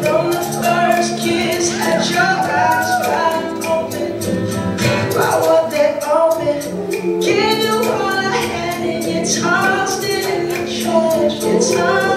From the first kiss, had your eyes wide open. Why were they open? Gave you all I had and you tossed it in the trash. You tossed